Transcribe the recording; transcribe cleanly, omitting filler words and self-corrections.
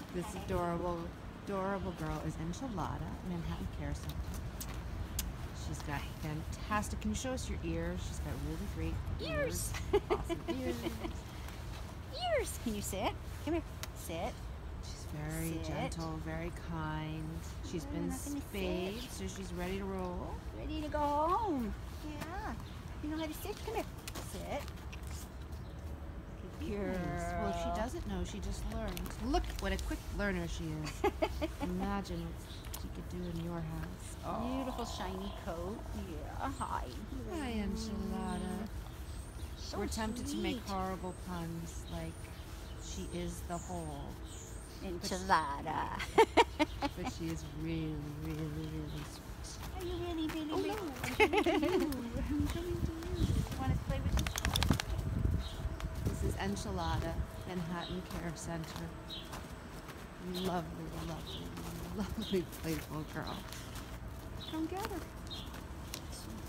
This adorable girl is Enchilada, Manhattan Care Center. She's got fantastic. Can you show us your ears? She's got really great ears. Awesome ears. Ears. Can you sit? Come here. Sit. She's very gentle, very kind. She's been spayed, so she's ready to roll. Ready to go home. Yeah. You know how to sit? Come here. Sit. Good girl. Well, if she doesn't know, she just learned. Look what a quick learner she is. Imagine what she could do in your house. Oh. Beautiful shiny coat. Yeah. Hi. Hi, Enchilada. So We're tempted to make sweet. horrible puns like she is the whole. Enchilada. But she is really, really, really sweet. Are you really, really, Oh, really? no, I'm coming to you. I'm coming to you. Want to play with you? This is Enchilada, Manhattan Care Center. Lovely, lovely, lovely, playful girl. Come get her.